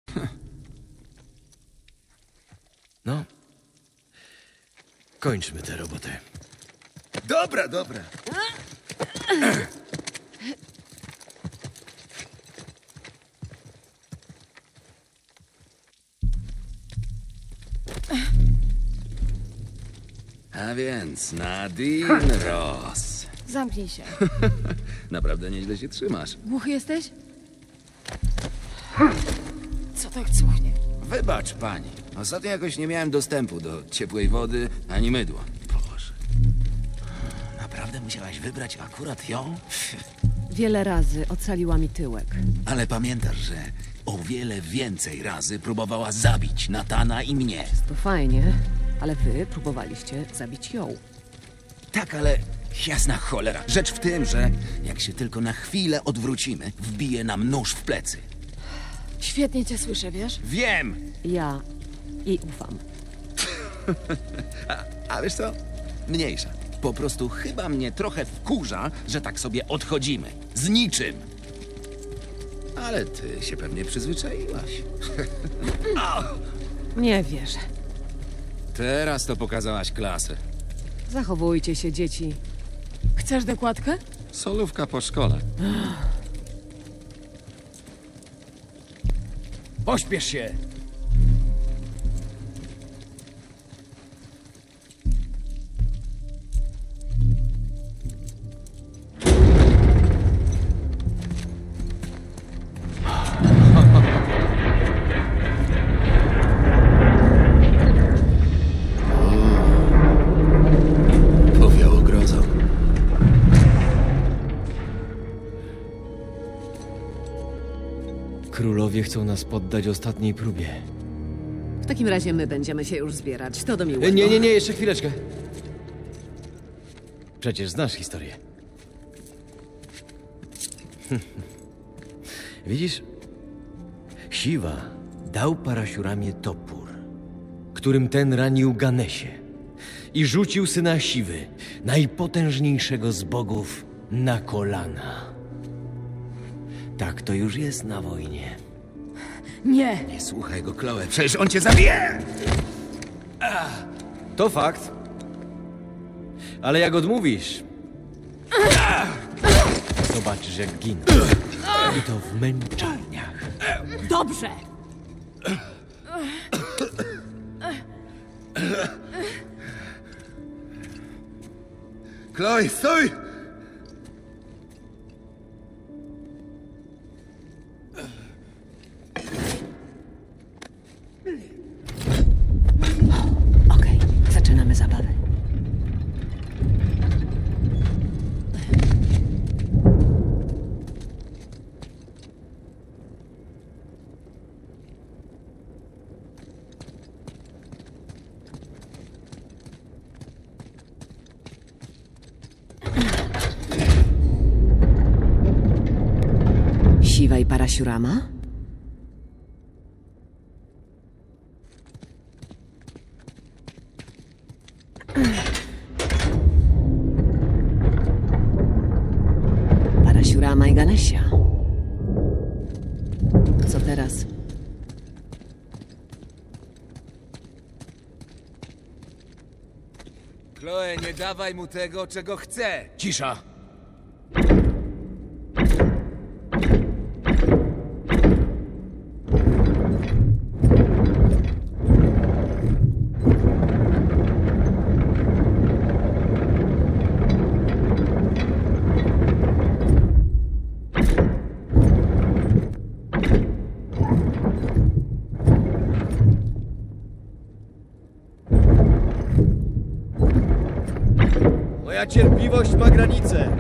No. Kończmy tę robotę. Dobra, dobra. A więc Nadine Ross. Zamknij się. Naprawdę nieźle się trzymasz. Głuchy jesteś? Co tak cuchnie? Wybacz, pani. Ostatnio jakoś nie miałem dostępu do ciepłej wody ani mydła. Boże. Naprawdę musiałaś wybrać akurat ją? Wiele razy ocaliła mi tyłek. Ale pamiętasz, że o wiele więcej razy próbowała zabić Natana i mnie. To fajnie, ale wy próbowaliście zabić ją. Tak, ale jasna cholera. Rzecz w tym, że jak się tylko na chwilę odwrócimy, wbije nam nóż w plecy. Świetnie cię słyszę, wiesz? Wiem! Ja jej ufam. A wiesz co? Mniejsza. Po prostu chyba mnie trochę wkurza, że tak sobie odchodzimy. Z niczym. Ale ty się pewnie przyzwyczaiłaś. Nie wierzę. Teraz to pokazałaś klasę. Zachowujcie się, dzieci. Chcesz dokładkę? Solówka po szkole. Pośpiesz się! Powiało grozą. Królowie chcą nas poddać ostatniej próbie. W takim razie my będziemy się już zbierać. To do miłego. Nie, jeszcze chwileczkę. Przecież znasz historię. Widzisz? Siwa dał Parashuramie topór, którym ten ranił Ganesie i rzucił syna Siwy, najpotężniejszego z bogów, na kolana. Tak to już jest na wojnie. Nie. Nie słuchaj go, Chloe, przecież on cię zabije! To fakt. Ale jak odmówisz, zobaczysz jak giną. I to w męczarniach. Dobrze! Chloe, stój! Okej, zaczynamy zabawę. Siwa i Parashurama? Parashurama i Ganesha. Co teraz? Chloe, nie dawaj mu tego, czego chce! Cisza! Moja cierpliwość ma granice.